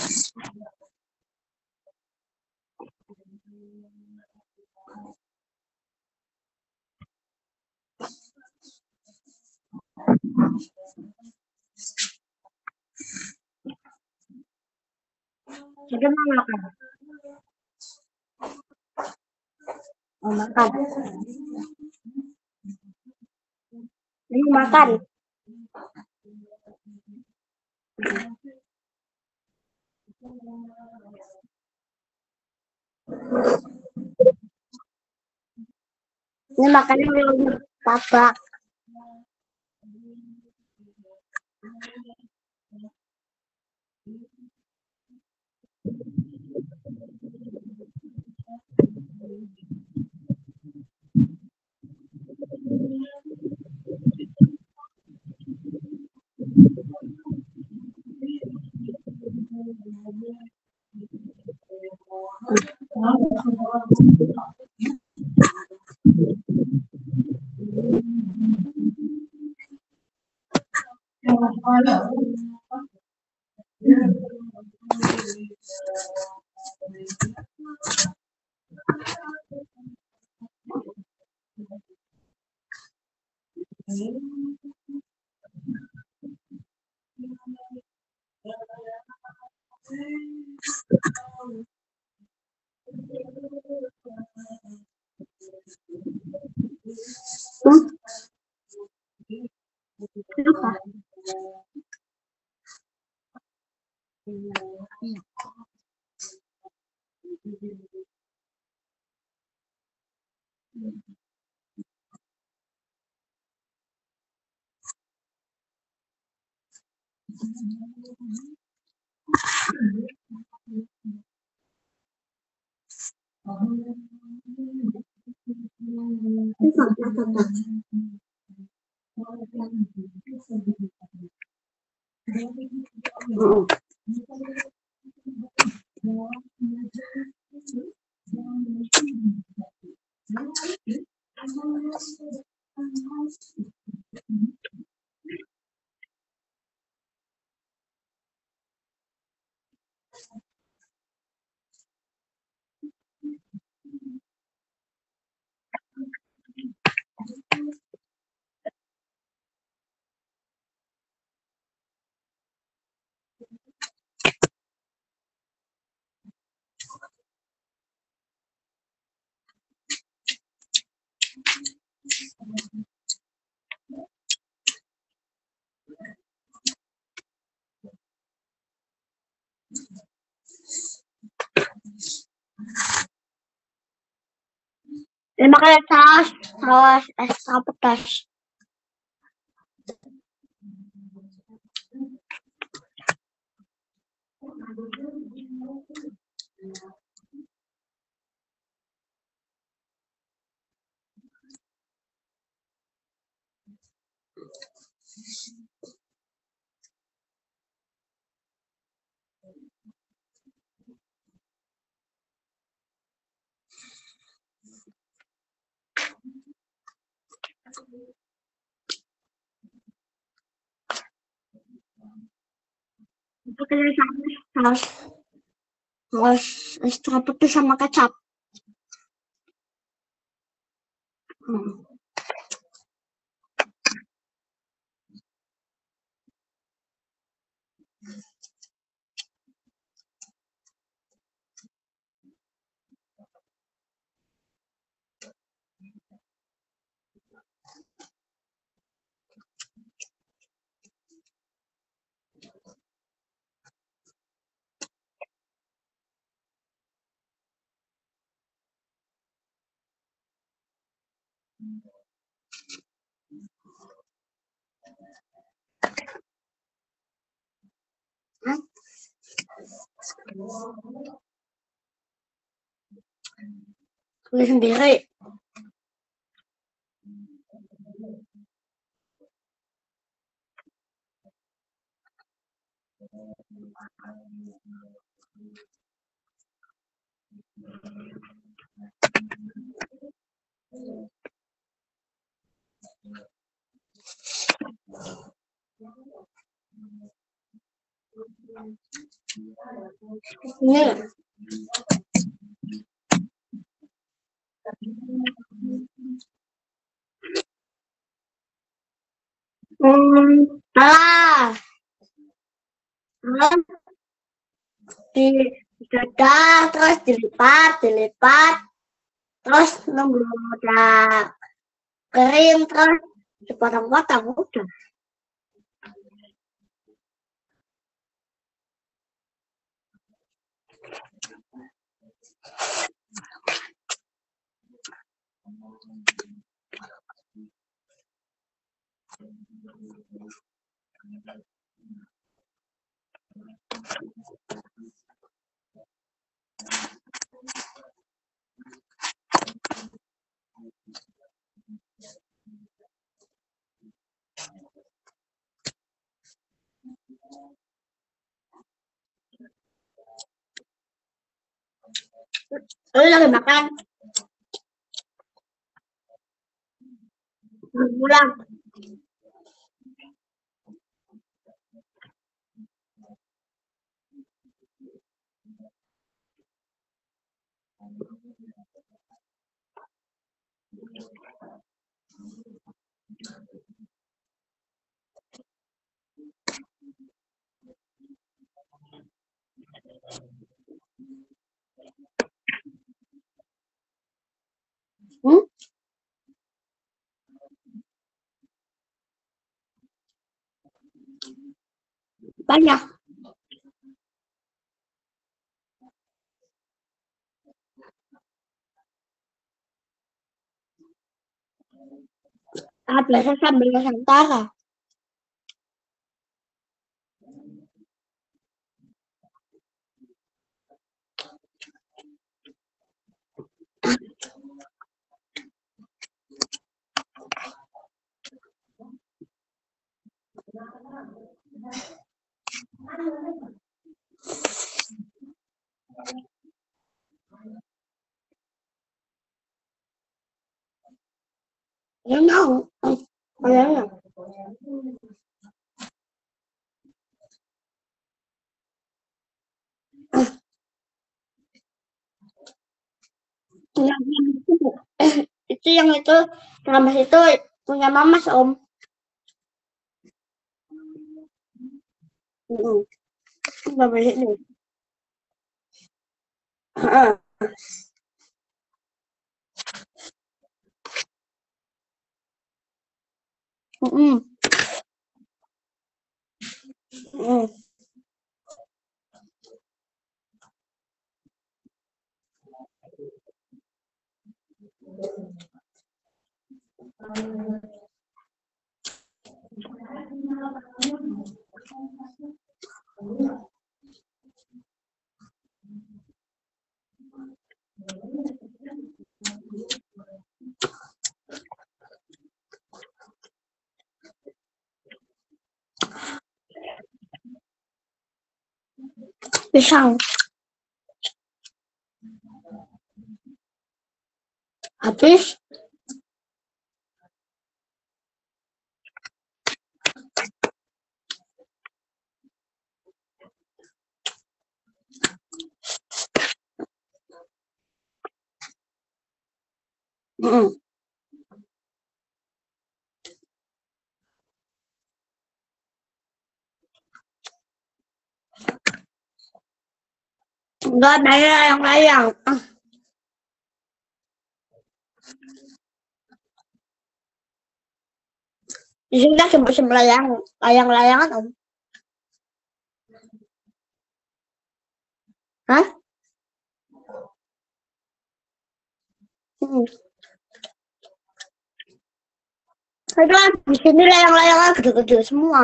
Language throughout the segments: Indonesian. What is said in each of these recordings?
Jadi mau makan. Mau makan. Mau makan. Ini makannya belum tabak. Lupa. Ini makan saus extra pedas. Pakai saus extra pedas sama kecap. Tulis sendiri. Ini. Salah. Salah. Didadah, terus dilipat, terus nunggu udah kering, terus dipotong-potong udah. Lu lagi makan? Pulang. Hmm? Banyak. Biasa sambal Nusantara. Ya mau. Kayaknya. Yang itu, itu yang itu Rames itu punya Mamas Om. Bapak ini. Heeh. Mm-mm. Mm. Pisang habis. Mm. Enggak ada layang-layang. Di sini kan musim layang-layangan Om. Hah? Mm. Kan di sini layang-layangan gede-gede semua.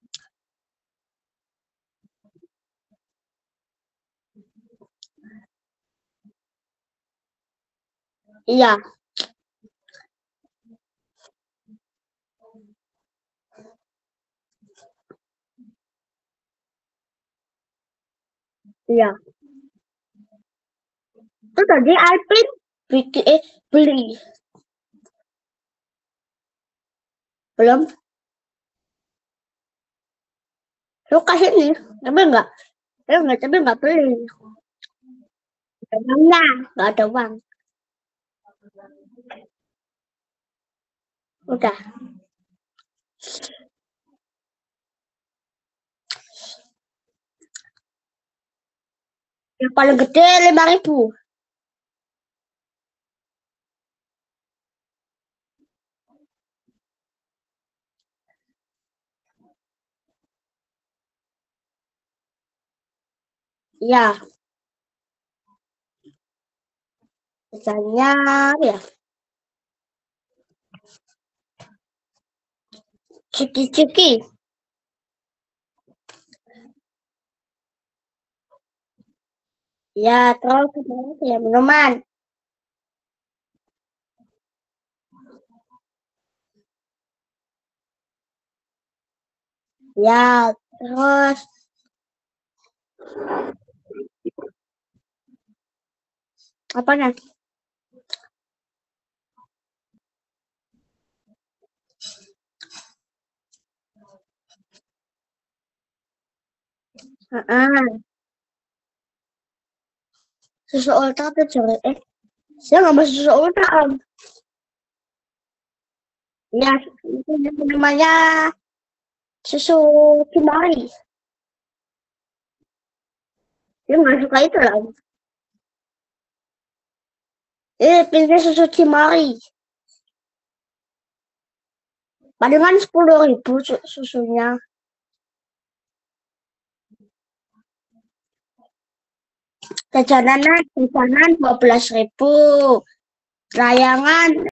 Iya. Iya. Itu tadi Alvin beli. Belum. Lu kasih nih, tapi enggak. Nggak, tapi nggak beli. Nggak ada uangnya, nggak ada uang. Udah. Yang paling gede 5.000. Ya, misalnya ya ciki-ciki. Ya, terus ya minuman. Ya, terus apa nih? Susu ultra tuh cewek. Saya nggak mau susu ultra, Om. Ya, itu namanya susu Cimori. Dia nggak suka itu lah, Om. Pilih susu Cimori. Palingan 10.000 susunya. Jajanan 12.000. Layangan